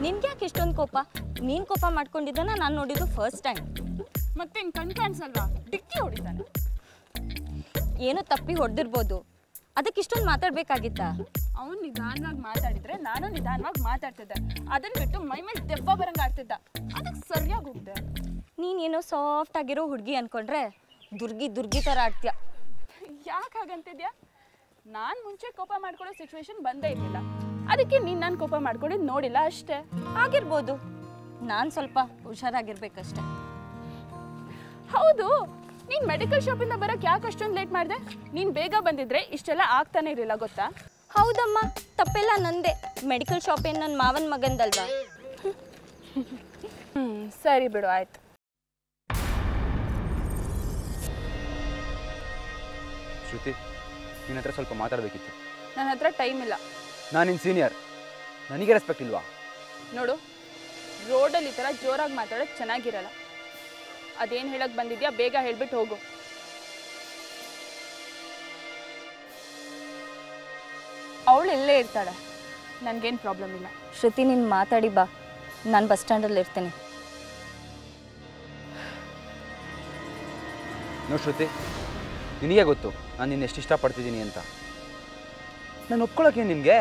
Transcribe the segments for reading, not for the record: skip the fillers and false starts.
ನಿನ್ಗೆ ಯಾಕೆ ಇಷ್ಟೊಂದು ಕೋಪ? ನೀನು ಕೋಪ ಮಾಡ್ಕೊಂಡಿದ್ದನ್ನ ನಾನು ನೋಡಿದ್ದು ಫಸ್ಟ್ ಟೈಮ್. ಮತ್ತೆ ಕಣ್ ಕಾಣಿಸಲ್ವಾ? ಡಿಕ್ಕಿ ಹೊಡಿತಾನೆ. ಏನೋ ತಪ್ಪಿ ಹೊಡೆದಿರ್ಬೋದು, ಅದಕ್ಕೆ ಇಷ್ಟೊಂದು ಮಾತಾಡ್ಬೇಕಾಗಿತ್ತಾ? ಅವನು ನಿಧಾನವಾಗಿ ಮಾತಾಡಿದ್ರೆ ನಾನು ನಿಧಾನವಾಗಿ ಮಾತಾಡ್ತಿದ್ದೆ. ಅದನ್ನ ಬಿಟ್ಟು ಮೈ ಮೇಲೆ ದೆವ್ವ ಬರಂಗೆ ಆಡ್ತಿದ್ದ. ಅದಕ್ಕೆ ಸರಿಯಾಗಿ ಹೋಗ್ದೆ. ನೀನೇನೋ ಸಾಫ್ಟ್ ಆಗಿರೋ ಹುಡುಗಿ ಅನ್ಕೊಂಡ್ರೆ ದುರ್ಗಿ ಥರ ಆಡ್ತೀಯ. ಯಾಕೆ ಹಾಗಂತಿದ್ಯಾ? ನಾನು ಮುಂಚೆ ಕೋಪ ಮಾಡ್ಕೊಳ್ಳೋ ಸಿಚುವೇಶನ್ ಬಂದೇ ಇರಲಿಲ್ಲ. ಅದಕ್ಕೆ ನೀನು ನಾನು ಕೋಪ ಮಾಡ್ಕೊಂಡಿದ್ದು ನೋಡಿಲ್ಲ ಅಷ್ಟೇ. ಆಗಿರ್ಬೋದು, ನಾನು ಸ್ವಲ್ಪ ಹುಷಾರಾಗಿರ್ಬೇಕಷ್ಟೆ. ಹೌದು, ನೀನು ಮೆಡಿಕಲ್ ಶಾಪಿಂದ ಬರೋಕ್ಕೆ ಯಾಕೆ ಅಷ್ಟೊಂದು ಲೇಟ್ ಮಾಡಿದೆ? ನೀನು ಬೇಗ ಬಂದಿದ್ರೆ ಇಷ್ಟೆಲ್ಲ ಆಗ್ತಾನೆ ಇರಲಿಲ್ಲ, ಗೊತ್ತಾ? ಹೌದಮ್ಮ, ತಪ್ಪೆಲ್ಲ ನಂದೆ. ಮೆಡಿಕಲ್ ಶಾಪ್ ಏನು ನನ್ನ ಮಾವನ ಮಗಂದಲ್ವಾ? ಸರಿ ಬಿಡು, ಆಯ್ತು. ಶ್ರುತಿ, ನಿನ್ನ ಹತ್ರ ಸ್ವಲ್ಪ ಮಾತಾಡಬೇಕಿತ್ತು. ನನ್ನ ಹತ್ರ ಟೈಮ್ ಇಲ್ಲ. ನಾನು ನಿನ್ನ ಸೀನಿಯರ್, ನನಗೆ ರೆಸ್ಪೆಕ್ಟ್ ಇಲ್ವಾ? ನೋಡು, ರೋಡಲ್ಲಿ ಈ ಥರ ಜೋರಾಗಿ ಮಾತಾಡೋದು ಚೆನ್ನಾಗಿರಲ್ಲ. ಅದೇನು ಹೇಳಕ್ಕೆ ಬಂದಿದ್ಯಾ ಬೇಗ ಹೇಳ್ಬಿಟ್ಟು ಹೋಗು. ಅವಳು ಇಲ್ಲೇ ಇರ್ತಾಳೆ, ನನಗೇನು ಪ್ರಾಬ್ಲಮ್ ಇಲ್ಲ. ಶ್ರುತಿ, ನೀನು ಮಾತಾಡಿ ಬಾ, ನಾನು ಬಸ್ ಸ್ಟ್ಯಾಂಡಲ್ಲಿ ಇರ್ತೀನಿ. ನೋಡಿ ಶ್ರುತಿ, ನಿನಗೆ ಗೊತ್ತು ನಾನು ನಿನ್ನ ಎಷ್ಟು ಇಷ್ಟಪಡ್ತಿದ್ದೀನಿ ಅಂತ. ನಾನು ಒಪ್ಕೊಳ್ಳೋಕೆ ನಿನಗೆ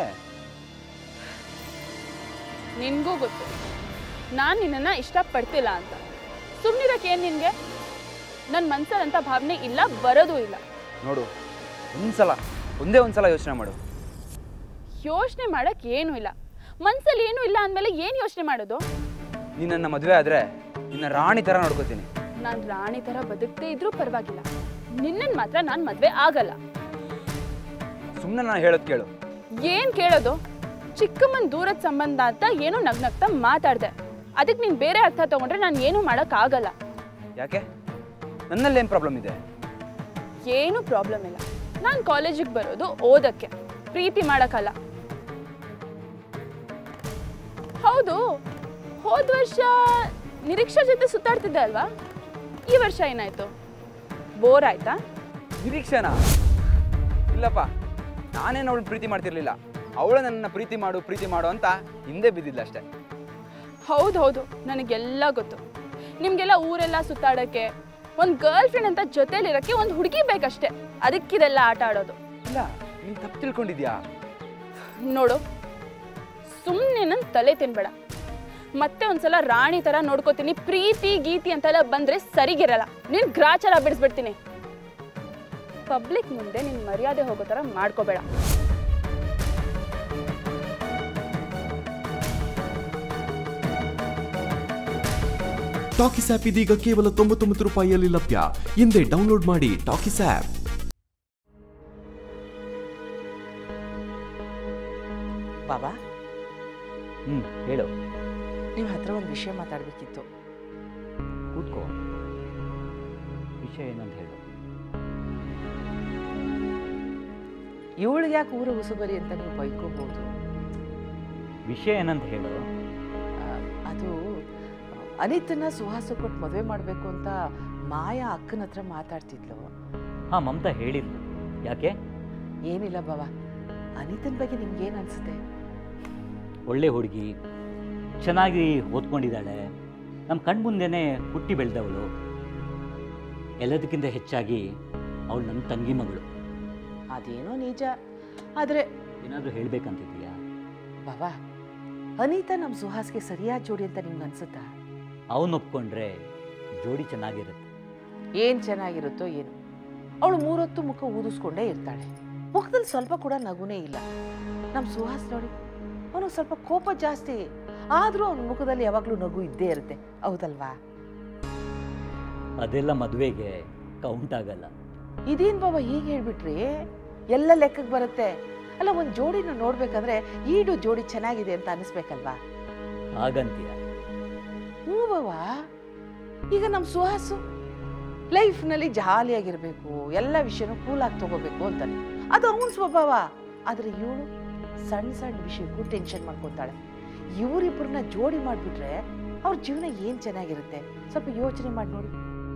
ನಿನಗೂ ಗೊತ್ತು ನಾನು ನಿನ್ನನ್ನು ಇಷ್ಟಪಡ್ತಿಲ್ಲ ಅಂತ. ಸುಮ್ಮನಿರೋಕೆ ಏನು ನಿನಗೆ? ನನ್ನ ಮನಸ್ಸಲ್ಲಂಥ ಭಾವನೆ ಇಲ್ಲ, ಬರೋದು ಇಲ್ಲ. ನೋಡು, ಒಂದೇ ಒಂದ್ಸಲ ಯೋಚನೆ ಮಾಡು. ಯೋಚನೆ ಮಾಡೋಕ್ಕೆ ಏನೂ ಇಲ್ಲ. ಮನಸ್ಸಲ್ಲಿ ಏನೂ ಇಲ್ಲ ಅಂದಮೇಲೆ ಏನು ಯೋಚನೆ ಮಾಡೋದು? ನೀನು ನನ್ನ ಮದುವೆ ಆದರೆ ನಿನ್ನ ರಾಣಿ ಥರ ನೋಡ್ಕೋತೀನಿ. ನಾನು ರಾಣಿ ಥರ ಬದುಕದೇ ಇದ್ರೂ ಪರವಾಗಿಲ್ಲ, ನಿನ್ನನ್ನು ಮಾತ್ರ ನಾನು ಮದುವೆ ಆಗಲ್ಲ. ಸುಮ್ಮನೆ ನಾನು ಹೇಳೋದು ಕೇಳು. ಏನು ಕೇಳೋದು? ಚಿಕ್ಕಮ್ಮನ ದೂರದ ಸಂಬಂಧ ಅಂತ ಏನೋ ನಗ್ನಗ್ತಾ ಮಾತಾಡಿದೆ. ಅದಕ್ಕೆ ನೀನು ಬೇರೆ ಅರ್ಥ ತಗೊಂಡ್ರೆ ನಾನು ಏನೂ ಮಾಡೋಕ್ಕಾಗಲ್ಲ. ಯಾಕೆ? ನನ್ನಲ್ಲೇನು ಪ್ರಾಬ್ಲಮ್ ಇದೆ? ಏನೂ ಪ್ರಾಬ್ಲಮ್ ಇಲ್ಲ. ನಾನು ಕಾಲೇಜಿಗೆ ಬರೋದು ಓದಕ್ಕೆ, ಪ್ರೀತಿ ಮಾಡೋಕ್ಕಲ್ಲ. ಹೌದು, ಹೋದ ವರ್ಷ ನಿರೀಕ್ಷಾ ಜೊತೆ ಸುತ್ತಾಡ್ತಿದ್ದೆ ಅಲ್ವಾ? ಈ ವರ್ಷ ಏನಾಯ್ತು? ಬೋರ್ ಆಯ್ತಾ? ನಿರೀಕ್ಷೆನಾ? ಇಲ್ಲಪ್ಪ, ನಾನೇನು ಅವಳು ಪ್ರೀತಿ ಮಾಡ್ತಿರ್ಲಿಲ್ಲ. ಅವಳು ನನ್ನನ್ನು ಪ್ರೀತಿ ಮಾಡು ಅಂತ ಹಿಂದೆ ಬಿದ್ದಿಲ್ಲ ಅಷ್ಟೇ. ಹೌದು, ನನಗೆಲ್ಲ ಗೊತ್ತು. ನಿಮಗೆಲ್ಲ ಊರೆಲ್ಲ ಸುತ್ತಾಡೋಕ್ಕೆ, ಒಂದು ಗರ್ಲ್ ಫ್ರೆಂಡ್ ಅಂತ ಜೊತೆಲಿರೋಕ್ಕೆ ಒಂದು ಹುಡುಗಿ ಬೇಕಷ್ಟೇ. ಅದಕ್ಕಿದೆಲ್ಲ ಆಟ ಆಡೋದು. ಇಲ್ಲ, ನೀನು ತಪ್ಪು ತಿಳ್ಕೊಂಡಿದ್ಯಾ? ನೋಡು, ಸುಮ್ಮನೆ ನನ್ನ ತಲೆ ತಿನ್ಬೇಡ. ಮತ್ತೆ ಒಂದ್ಸಲ ರಾಣಿ ಥರ ನೋಡ್ಕೋತೀನಿ, ಪ್ರೀತಿ ಗೀತಿ ಅಂತೆಲ್ಲ ಬಂದರೆ ಸರಿಗಿರಲ್ಲ. ನೀನು ಗ್ರಾಚಾರ ಬಿಡಿಸ್ಬಿಡ್ತೀನಿ. ಪಬ್ಲಿಕ್ ಮುಂದೆ ನಿನ್ನ ಮರ್ಯಾದೆ ಹೋಗೋ ಥರ ಮಾಡ್ಕೋಬೇಡ. ಟಾಕಿಸ್ ಆಪ್ ಇದೀಗ ಕೇವಲ 99 ರೂಪಾಯಿಯಲ್ಲಿ ಲಭ್ಯ. ಹಿಂದೆ ಡೌನ್ಲೋಡ್ ಮಾಡಿ ಟಾಕಿಸ್ ಆಪ್. ಬಾಬಾ, ಹೇಳು. ನಿಮ್ಮ ಹತ್ರ ಒಂದು ವಿಷಯ ಮಾತಾಡಬೇಕಿತ್ತು. ಕೂತ್ಕೋ. ವಿಷಯ ಏನಂತ ಹೇಳು. ಇವಳಿಗೆ ಯಾಕೆ ಊರು ಉಸುಬರಿ ಅಂತ ನೀವು ಬೈಕೋಬಹುದು. ವಿಷಯ ಏನಂತ ಹೇಳು. ಅದು ಅನಿತನ್ನ ಸುಹಾಸ ಕೊಟ್ಟು ಮದುವೆ ಮಾಡಬೇಕು ಅಂತ ಮಾಯಾ ಅಕ್ಕನ ಹತ್ರ ಮಾತಾಡ್ತಿದ್ಲು. ಹಾಂ, ಮಮತಾ ಹೇಳಿದ್ಲು. ಯಾಕೆ? ಏನಿಲ್ಲ ಬಾಬಾ, ಅನಿತನ ಬಗ್ಗೆ ನಿಮ್ಗೇನು ಅನಿಸುತ್ತೆ? ಒಳ್ಳೆ ಹುಡುಗಿ, ಚೆನ್ನಾಗಿ ಓದ್ಕೊಂಡಿದ್ದಾಳೆ, ನಮ್ಮ ಕಣ್ಮುಂದೆನೇ ಹುಟ್ಟಿ ಬೆಳೆದವಳು. ಎಲ್ಲದಕ್ಕಿಂತ ಹೆಚ್ಚಾಗಿ ಅವಳು ನನ್ನ ತಂಗಿ ಮಗಳು. ಅದೇನೋ ನಿಜ, ಆದರೆ ಏನಾದರೂ ಹೇಳಬೇಕಂತಿದೆಯಾ? ಬಾಬಾ, ಅನಿತಾ ನಮ್ಮ ಸುಹಾಸ್ಗೆ ಸರಿಯಾದ ಜೋಡಿ ಅಂತ ನಿಮ್ಗೆ ಅನ್ಸುತ್ತಾ? ಅವನು ಒಪ್ಕೊಂಡ್ರೆ ಜೋಡಿ ಚೆನ್ನಾಗಿರುತ್ತೆ. ಏನು ಚೆನ್ನಾಗಿರುತ್ತೋ ಏನು. ಅವಳು 3 ಹೊತ್ತು ಮುಖ ಊದಿಸ್ಕೊಂಡೇ ಇರ್ತಾಳೆ. ಮುಖದಲ್ಲಿ ಸ್ವಲ್ಪ ಕೂಡ ನಗುನೇ ಇಲ್ಲ. ನಮ್ಮ ಸುಹಾಸ್ ನೋಡಿ, ಅವನಿಗೆ ಸ್ವಲ್ಪ ಕೋಪ ಜಾಸ್ತಿ, ಆದರೂ ಅವನ ಮುಖದಲ್ಲಿ ಯಾವಾಗಲೂ ನಗು ಇದ್ದೇ ಇರುತ್ತೆ. ಹೌದಲ್ವಾ? ಅದೆಲ್ಲ ಮದುವೆಗೆ ಕೌಂಟ್ ಆಗಲ್ಲ. ಇದೇನು ಬಾಬಾ ಹೀಗೆ ಹೇಳ್ಬಿಟ್ರಿ? ಎಲ್ಲ ಲೆಕ್ಕಕ್ಕೆ ಬರುತ್ತೆ. ಅಲ್ಲ, ಒಂದು ಜೋಡಿನ ನೋಡ್ಬೇಕಂದ್ರೆ ಈಡು ಜೋಡಿ ಚೆನ್ನಾಗಿದೆ ಅಂತ ಅನಿಸ್ಬೇಕಲ್ವಾ? ಹಾಗಂತೀಯ? ಹ್ಞೂ ಬಾಬಾ. ಈಗ ನಮ್ಮ ಸುಹಾಸು ಲೈಫ್ನಲ್ಲಿ ಜಾಲಿಯಾಗಿರಬೇಕು, ಎಲ್ಲ ವಿಷಯನೂ ಕೂಲಾಗಿ ತಗೋಬೇಕು ಅಂತಾನೆ. ಅದು ಅವನ ಸ್ವಭಾವ. ಆದರೆ ಇವಳು ಸಣ್ಣ ಸಣ್ಣ ವಿಷಯಕ್ಕೂ ಟೆನ್ಷನ್ ಮಾಡ್ಕೊತಾಳೆ. ಇವರಿಬ್ಬರನ್ನ ಜೋಡಿ ಮಾಡಿಬಿಟ್ರೆ ಅವ್ರ ಜೀವನ ಏನು ಚೆನ್ನಾಗಿರುತ್ತೆ. ಸ್ವಲ್ಪ ಯೋಚನೆ ಮಾಡಿ ನೋಡಿ.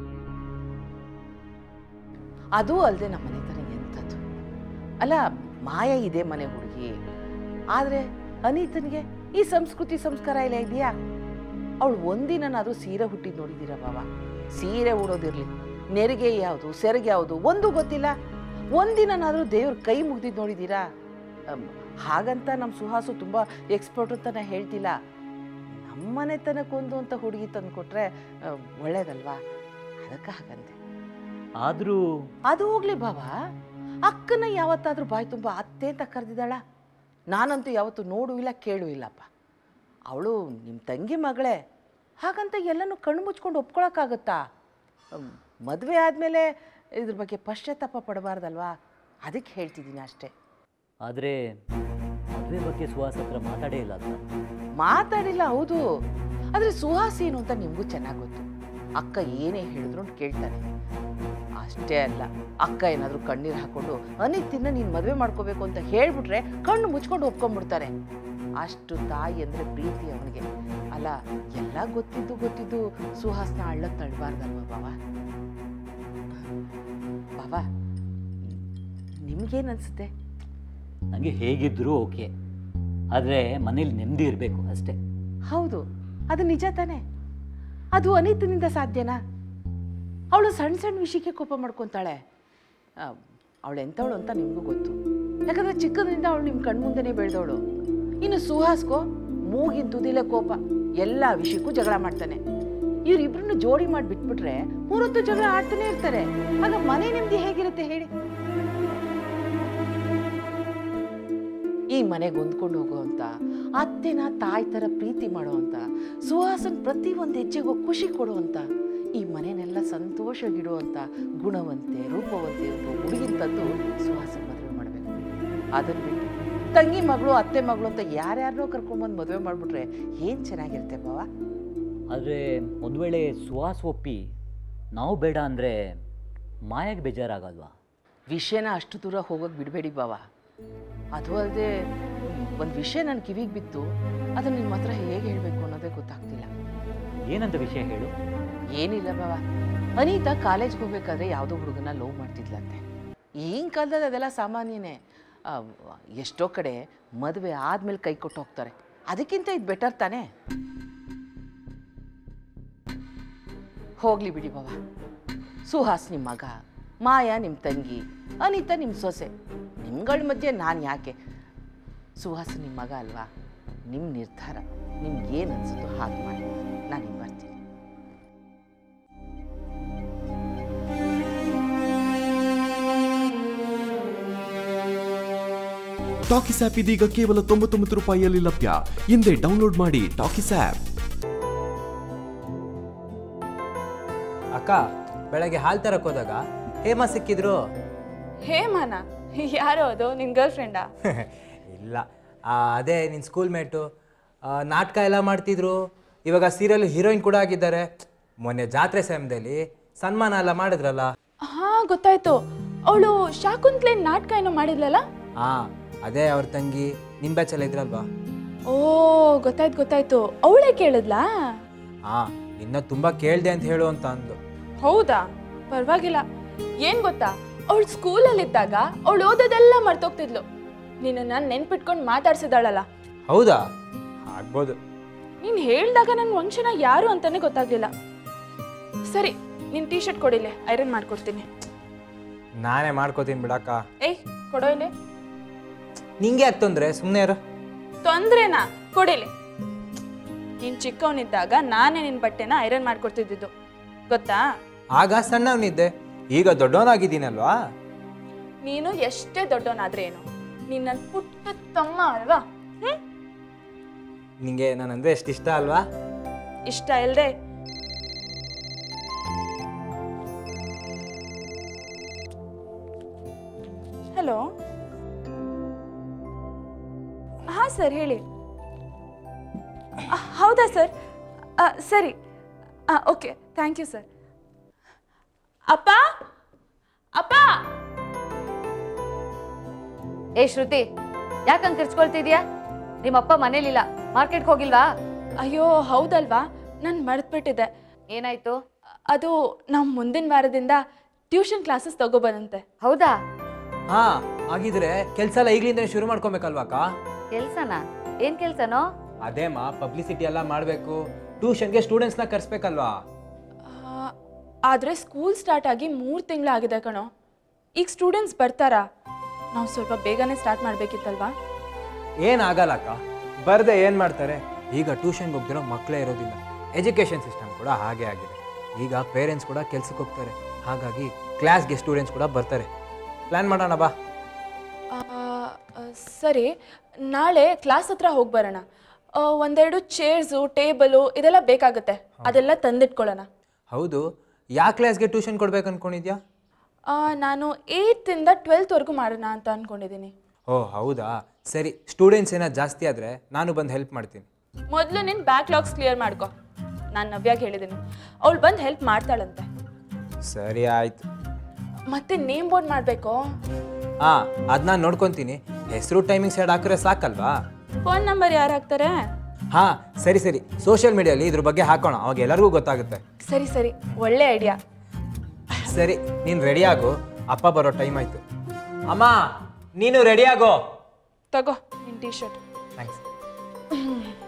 ಅದೂ ಅಲ್ಲದೆ ನಮ್ಮ ಮನೆ ಥರ ಎಂಥದ್ದು ಅಲ್ಲ. ಮಾಯಾ ಇದೆ ಮನೆ ಹುಡುಗಿ, ಆದರೆ ಅನಿತನಿಗೆ ಈ ಸಂಸ್ಕೃತಿ ಸಂಸ್ಕಾರ ಎಲ್ಲ ಇದೆಯಾ? ಅವಳು ಒಂದಿನಾದ್ರೂ ಸೀರೆ ಹುಟ್ಟಿದ್ ನೋಡಿದ್ದೀರಾ ಬಾವ? ಸೀರೆ ಉಡೋದಿರ್ಲಿ, ನೆರಿಗೆ ಯಾವುದು ಸೆರಗೆ ಯಾವುದು ಒಂದು ಗೊತ್ತಿಲ್ಲ. ಒಂದಿನಾದ್ರೂ ದೇವ್ರ ಕೈ ಮುಗ್ದಿದ್ದು ನೋಡಿದ್ದೀರಾ? ಹಾಗಂತ ನಮ್ಮ ಸುಹಾಸು ತುಂಬ ಎಕ್ಸ್ಪರ್ಟ್ ಅಂತ ನಾ ಹೇಳ್ತಿಲ್ಲ. ನಮ್ಮನೆ ತನಕ್ಕೊಂದು ಅಂತ ಹುಡುಗಿ ತಂದು ಕೊಟ್ರೆ ಒಳ್ಳೇದಲ್ವಾ? ಅದಕ್ಕೆ ಹಾಗಂತೆ. ಆದರೂ ಅದು ಹೋಗ್ಲಿ ಬಾವ, ಅಕ್ಕನ ಯಾವತ್ತಾದ್ರೂ ಬಾಯಿ ತುಂಬ ಅತ್ತೆ ಅಂತ ಕರೆದಿದ್ದಾಳ? ನಾನಂತೂ ಯಾವತ್ತೂ ನೋಡೂ ಇಲ್ಲ ಕೇಳೂ ಇಲ್ಲಪ್ಪ. ಅವಳು ನಿಮ್ಮ ತಂಗಿ ಮಗಳೇ, ಹಾಗಂತ ಎಲ್ಲನೂ ಕಣ್ಣು ಮುಚ್ಕೊಂಡು ಒಪ್ಕೊಳಕ್ಕಾಗತ್ತಾ? ಮದುವೆ ಆದಮೇಲೆ ಇದ್ರ ಬಗ್ಗೆ ಪಶ್ಚಾತ್ತಾಪ ಪಡಬಾರ್ದಲ್ವಾ? ಅದಕ್ಕೆ ಹೇಳ್ತಿದ್ದೀನಿ ಅಷ್ಟೇ. ಆದರೆ ಮದುವೆ ಬಗ್ಗೆ ಸುಹಾಸ್ ಹತ್ರ ಮಾತಾಡೇ ಇಲ್ಲ ಅಂತ. ಮಾತಾಡಿಲ್ಲ ಹೌದು, ಆದರೆ ಸುಹಾಸ್ ಏನು ಅಂತ ನಿಮಗೂ ಚೆನ್ನಾಗಿ ಗೊತ್ತು. ಅಕ್ಕ ಏನೇ ಹೇಳಿದ್ರು ಕೇಳ್ತಾನೆ. ಅಷ್ಟೇ ಅಲ್ಲ, ಅಕ್ಕ ಏನಾದರೂ ಕಣ್ಣೀರು ಹಾಕೊಂಡು ಅನಿತಿನ ನೀನು ಮದುವೆ ಮಾಡ್ಕೋಬೇಕು ಅಂತ ಹೇಳ್ಬಿಟ್ರೆ ಕಣ್ಣು ಮುಚ್ಕೊಂಡು ಒಪ್ಕೊಂಡ್ಬಿಡ್ತಾನೆ. ಅಷ್ಟು ತಾಯಿ ಅಂದರೆ ಪ್ರೀತಿ ಅವನಿಗೆ. ಅಲ್ಲ, ಎಲ್ಲ ಗೊತ್ತಿದ್ದು ಸುಹಾಸ್ನ ಅಳ್ಳ ತಳ್ಳಬಾರ್ದಲ್ವ ಬಾವ? ಬಾವ, ನಿಮ್ಗೇನು ಅನಿಸುತ್ತೆ? ನನಗೆ ಹೇಗಿದ್ದರೂ ಓಕೆ, ಆದರೆ ಮನೇಲಿ ನೆಮ್ಮದಿ ಇರಬೇಕು ಅಷ್ಟೇ. ಹೌದು, ಅದು ನಿಜ ತಾನೆ. ಅದು ಅನಿತನಿಂದ ಸಾಧ್ಯನಾ? ಅವಳು ಸಣ್ಣ ಸಣ್ಣ ವಿಷಯಕ್ಕೆ ಕೋಪ ಮಾಡ್ಕೊತಾಳೆ. ಅವಳು ಎಂಥವಳು ಅಂತ ನಿಮಗೂ ಗೊತ್ತು, ಯಾಕಂದರೆ ಚಿಕ್ಕದ್ರಿಂದ ಅವಳು ನಿಮ್ಮ ಕಣ್ಮುಂದೆನೇ ಬೆಳೆದವಳು. ಇನ್ನು ಸುಹಾಸ್ಗೋ ಮೂಗಿನ ತುದಿಲೆ ಕೋಪ, ಎಲ್ಲ ವಿಷಯಕ್ಕೂ ಜಗಳ ಮಾಡ್ತಾನೆ. ಇವರಿಬ್ರನ್ನ ಜೋಡಿ ಮಾಡಿ ಬಿಟ್ಬಿಟ್ರೆ 3 ಹೊತ್ತು ಜಗಳ ಆಡ್ತಾನೆ ಇರ್ತಾರೆ. ಆಗ ಮನೆ ನೆಮ್ಮದಿ ಹೇಗಿರುತ್ತೆ ಹೇಳಿ? ಈ ಮನೆಗೆ ಹೊಂದ್ಕೊಂಡು ಹೋಗುವಂತ, ಅತ್ತೆನ ತಾಯಿ ಥರ ಪ್ರೀತಿ ಮಾಡುವಂತ, ಸುಹಾಸನ್ ಪ್ರತಿ ಒಂದು ಹೆಜ್ಜೆಗೂ ಖುಷಿ ಕೊಡುವಂತ, ಈ ಮನೆನೆಲ್ಲ ಸಂತೋಷಗಿಡುವಂಥ ಗುಣವಂತೆ ರೂಪವಂತೆ ಒಂದು ಹುಡುಗಿನ ತಂದು ಸುಹಾಸನ್ ಮದುವೆ ಮಾಡಬೇಕು. ಅದನ್ನು ಬಿಟ್ಟು ತಂಗಿ ಮಗಳು ಅತ್ತೆ ಮಗಳು ಅಂತ ಯಾರ್ಯಾರನ್ನೋ ಕರ್ಕೊಂಡ್ಬಂದು ಮದುವೆ ಮಾಡಿಬಿಟ್ರೆ ಏನು ಚೆನ್ನಾಗಿರುತ್ತೆ ಬಾವ? ಆದರೆ ಒಂದು ವೇಳೆ ಸುಹಾಸ್ ಒಪ್ಪಿ ನಾವು ಬೇಡ ಅಂದರೆ ಮಾಯಾಗೆ ಬೇಜಾರಾಗಲ್ವಾ? ವಿಷಯನ ಅಷ್ಟು ದೂರ ಹೋಗೋಕೆ ಬಿಡಬೇಡಿ ಬಾವ. ಅದು ಅಲ್ಲದೆ ಒಂದು ವಿಷಯ ನನ್ನ ಕಿವಿಗೆ ಬಿತ್ತು, ಅದನ್ನು ನಿಮ್ಮ ಹತ್ರ ಹೇಗೆ ಹೇಳಬೇಕು ಅನ್ನೋದೇ ಗೊತ್ತಾಗ್ತಿಲ್ಲ. ಏನಂತ ವಿಷಯ ಹೇಳು. ಏನಿಲ್ಲ ಬಾವ, ಅನಿತಾ ಕಾಲೇಜ್ಗೆ ಹೋಗ್ಬೇಕಾದ್ರೆ ಯಾವುದೋ ಹುಡುಗನ ಲವ್ ಮಾಡ್ತಿದ್ಲಂತೆ. ಈಗಿನ ಕಾಲದಲ್ಲಿ ಅದೆಲ್ಲ ಸಾಮಾನ್ಯನೇ. ಎಷ್ಟೋ ಕಡೆ ಮದುವೆ ಆದಮೇಲೆ ಕೈ ಕೊಟ್ಟು ಹೋಗ್ತಾರೆ. ಅದಕ್ಕಿಂತ ಇದು ಬೆಟರ್ ತಾನೇ? ಹೋಗ್ಲಿ ಬಿಡಿ ಬಾವ. ಸುಹಾಸ್ ನಿಮ್ಮ ಮಗ, ಮಾಯಾ ನಿಮ್ಮ ತಂಗಿ, ಅನಿತಾ ನಿಮ್ಮ ಸೊಸೆ. ನಿಮ್ಗಳ ಮಧ್ಯೆ ನಾನು ಯಾಕೆ? ಸುಹಾಸ್ ನಿಮ್ಮ ಮಗ ಅಲ್ವಾ? ನಿಮ್ಮ ನಿರ್ಧಾರ, ನಿಮ್ಗೇನು ಅನ್ಸುತ್ತೋ ಹಾಗೆ ಮಾಡಿ. ನಾನು ಬರ್ತೀನಿ. ಟಾಕಿಸ್ ಆಪ್ ಇದೀಗ ಕೇವಲ 99 ರೂಪಾಯಿಯಲ್ಲಿ ಲಭ್ಯ. ಹಿಂದೆ ಡೌನ್ಲೋಡ್ ಮಾಡಿ ಟಾಕಿಸ್ ಆಪ್. ಅಕ್ಕ, ಬೆಳಗ್ಗೆ ಹಾಲು ತರಕ್ಕೆ ಹೋದಾಗ ಹೇಮಾ ಸಿಕ್ಕಿದ್ರು. ಹೇಮಾನ? ಯಾರೋ ಅದು? ನಿನ್ನ ಗರ್ಲ್ ಫ್ರೆಂಡಾ? ಇಲ್ಲ, ಅದೇ ನಿನ್ನ ಸ್ಕೂಲ್ ಮೇಟು. ನಾಟಕ ಎಲ್ಲ ಮಾಡ್ತಿದ್ರು. ಇವಾಗ ಸೀರಿಯಲ್ ಹೀರೋಯಿನ್ ಕೂಡ ಆಗಿದ್ದಾರೆ. ಮೊನ್ನೆ ಜಾತ್ರೆ ಸಮಯದಲ್ಲಿ ಸನ್ಮಾನ ಎಲ್ಲ ಮಾಡಿದ್ರಲ್ಲ. ಹಾಂ, ಗೊತ್ತಾಯ್ತು. ಅವಳು ಶಾಕುಂತ್ಲೇನ್ ನಾಟಕ ಏನೋ ಮಾಡಿದ್ಲಲ್ಲ? ಹಾಂ, ಅದೇ ಅವ್ರ ತಂಗಿ ನಿಮ್ಮ ಬ್ಯಾಚಲ್ಲಿ ಇದ್ರಲ್ವಾ? ಓ, ಗೊತ್ತಾಯ್ತು. ಅವಳೇ ಕೇಳಿದ್ಲಾ? ಹಾಂ, ನಿನ್ನ ತುಂಬ ಕೇಳಿದೆ ಅಂತ ಹೇಳು ಅಂತ ಅಂದ್ಲು. ಹೌದಾ? ಪರವಾಗಿಲ್ಲ. ಏನ್ ಗೊತ್ತಾ, ಅವಳು ಸ್ಕೂಲಲ್ಲಿದ್ದಾಗ ಅವಳು ಓದೋದೆಲ್ಲ ಮರ್ತೋಗ್ತಿದ್ಲು. ನಿನ್ನನ್ನು ನೆನ್ಪಿಟ್ಕೊಂಡು ಮಾತಾಡ್ಸಿದಾಳಲ್ಲ. ಹೌದಾ? ಆಗ್ಬೋದು. ನೀನು ಹೇಳ್ದಾಗ ನನ್ನ ವಂಶನ ಯಾರು ಅಂತಾನೆ ಗೊತ್ತಾಗ್ಲಿಲ್ಲ. ಸರಿ, ನಿನ್ನ ಟೀ ಶರ್ಟ್ ಕೊಡಿಲೆ, ಐರನ್ ಮಾಡ್ಕೊಡ್ತೀನಿ. ನಾನೇ ಮಾಡ್ಕೋತೀನಿ ಬಿಡಕ್ಕ. ಏಯ್, ಕೊಡೋ ಇಲ್ಲಿ. ನಿಂಗೆ ಯಾಕೆ ತೊಂದರೆ? ಸುಮ್ಮನೆ ಇರು. ತೊಂದ್ರೆನಾ? ಕೊಡಿಲಿ. ನೀನು ಚಿಕ್ಕವನಿದ್ದಾಗ ನಾನೇ ನಿನ್ನ ಬಟ್ಟೆನ ಐರನ್ ಮಾಡ್ಕೊಡ್ತಿದ್ದಿದ್ದು, ಗೊತ್ತಾ? ಆಗ ಸಣ್ಣವನಿದ್ದೆ, ಈಗ ದೊಡ್ಡವನಾಗಿದ್ದೀನಲ್ವಾ? ನೀನು ಎಷ್ಟೇ ದೊಡ್ಡವನಾದ್ರೆ ಏನು, ನೀನು ನನ್ನ ಪುಟ್ಟ ತಮ್ಮ ಅಲ್ವಾ? ನಿಂಗೆ ನಾನಂದ್ರೆ ಎಷ್ಟು ಇಷ್ಟ ಅಲ್ವಾ? ಇಷ್ಟ ಇಲ್ಲದೆ ಹಲೋ. ಹಾಂ ಸರ್, ಹೇಳಿ. ಹೌದಾ ಸರ್? ಸರಿ, ಓಕೆ, ಥ್ಯಾಂಕ್ ಯು ಸರ್. ಅಪ್ಪ ಅಪ್ಪ. ಏ ಶ್ರುತಿ, ಯಾಕಂಗೆ ಕಿರ್ಚ್ಕೊಳ್ತಿದ್ಯಾ? ನಿಮ್ಮಪ್ಪ ಮನೇಲಿಲ್ಲ, ಮಾರ್ಕೆಟ್ಗೆ ಹೋಗಿಲ್ವಾ? ಅಯ್ಯೋ ಹೌದಲ್ವಾ, ನಾನು ಮರೆತುಬಿಟ್ಟಿದ್ದೆ. ಏನಾಯ್ತು? ಅದು ನಾವು ಮುಂದಿನ ವಾರದಿಂದ ಟ್ಯೂಷನ್ ಕ್ಲಾಸಸ್ ತಗೋಬಂದಂತೆ. ಹೌದಾ? ಹಾ, ಹಾಗಿದ್ರೆ ಕೆಲಸ ಎಲ್ಲ ಈಗಲಿಂದ ಶುರು ಮಾಡ್ಕೊಬೇಕಲ್ವಾಕ? ಕೆಲ್ಸನಾ? ಏನ್ ಕೆಲ್ಸನೋ? ಅದೇಮ್ಮ ಪಬ್ಲಿಸಿಟಿ ಎಲ್ಲ ಮಾಡಬೇಕು, ಟ್ಯೂಷನ್ಗೆ ಸ್ಟೂಡೆಂಟ್ಸ್ನ ಕರೆಸ್ಬೇಕಲ್ವಾ? ಆದರೆ ಸ್ಕೂಲ್ ಸ್ಟಾರ್ಟ್ ಆಗಿ 3 ತಿಂಗಳಾಗಿದೆ ಕಣೋ. ಈಗ ಸ್ಟೂಡೆಂಟ್ಸ್ ಬರ್ತಾರಾ? ನಾವು ಸ್ವಲ್ಪ ಬೇಗನೆ ಸ್ಟಾರ್ಟ್ ಮಾಡಬೇಕಿತ್ತಲ್ವಾ? ಏನಾಗಲ್ಲಕ್ಕ, ಬರ್ದೆ ಏನು ಮಾಡ್ತಾರೆ? ಈಗ ಟ್ಯೂಷನ್ಗೆ ಹೋಗ್ದಿರೋ ಮಕ್ಕಳೇ ಇರೋದಿಲ್ಲ. ಎಜುಕೇಷನ್ ಸಿಸ್ಟಮ್ ಕೂಡ ಹಾಗೆ ಆಗಿದೆ. ಈಗ ಪೇರೆಂಟ್ಸ್ ಕೂಡ ಕೆಲ್ಸಕ್ಕೆ ಹೋಗ್ತಾರೆ, ಹಾಗಾಗಿ ಕ್ಲಾಸ್ಗೆ ಸ್ಟೂಡೆಂಟ್ಸ್ ಕೂಡ ಬರ್ತಾರೆ. ಪ್ಲ್ಯಾನ್ ಮಾಡೋಣ ಬಾ. ಸರಿ, ನಾಳೆ ಕ್ಲಾಸ್ ಹತ್ರ ಹೋಗಿ ಬರೋಣ. ಒಂದೆರಡು ಚೇರ್ಸು, ಟೇಬಲು ಇದೆಲ್ಲ ಬೇಕಾಗುತ್ತೆ, ಅದೆಲ್ಲ ತಂದಿಟ್ಕೊಳ್ಳೋಣ. ಹೌದು, ಯಾವ ಕ್ಲಾಸ್ಗೆ ಟ್ಯೂಷನ್ ಕೊಡ್ಬೇಕು ಅಂದ್ಕೊಂಡಿದ್ಯಾ? ನಾನು 8th ಇಂದ 12th ಮಾಡೋಣ ಅಂತ ಅಂದ್ಕೊಂಡಿದ್ದೀನಿ. ಓ ಹೌದಾ, ಸರಿ. ಸ್ಟೂಡೆಂಟ್ಸ್ ಏನಾದ್ರು ಜಾಸ್ತಿ ಆದರೆ ನಾನು ಬಂದು ಹೆಲ್ಪ್ ಮಾಡ್ತೀನಿ. ಮೊದಲು ನಿನ್ನ ಬ್ಯಾಕ್ಲಾಗ್ಸ್ ಕ್ಲಿಯರ್ ಮಾಡ್ಕೊ. ನಾನು ನವ್ಯಾಗೆ ಹೇಳಿದ್ದೀನಿ, ಅವಳು ಬಂದು ಹೆಲ್ಪ್ ಮಾಡ್ತಾಳಂತೆ. ಸರಿ ಆಯ್ತು. ಮತ್ತೆ ನೇಮ್ ಬೋರ್ಡ್ ಮಾಡಬೇಕು. ಹಾಂ, ಅದು ನಾನು ನೋಡ್ಕೊತೀನಿ. ಹೆಸರು ಟೈಮಿಂಗ್ಸ್ ಎರಡು ಹಾಕಿದ್ರೆ ಸಾಕಲ್ವಾ? ಫೋನ್ ನಂಬರ್ ಯಾರು ಹಾಕ್ತಾರೆ? ಹಾಂ ಸರಿ ಸರಿ, ಸೋಷಿಯಲ್ ಮೀಡಿಯಲ್ಲಿ ಇದ್ರ ಬಗ್ಗೆ ಹಾಕೋಣ, ಅವಾಗ ಎಲ್ಲರಿಗೂ ಗೊತ್ತಾಗುತ್ತೆ. ಸರಿ ಸರಿ, ಒಳ್ಳೆ ಐಡಿಯಾ. ಸರಿ, ನೀನು ರೆಡಿಯಾಗು, ಅಪ್ಪ ಬರೋ ಟೈಮ್ ಆಯಿತು. ಅಮ್ಮ ನೀನು ರೆಡಿಯಾಗೋ. ತಗೋ ನಿನ್ನ ಟೀ ಶರ್ಟ್. ಥ್ಯಾಂಕ್ಸ್.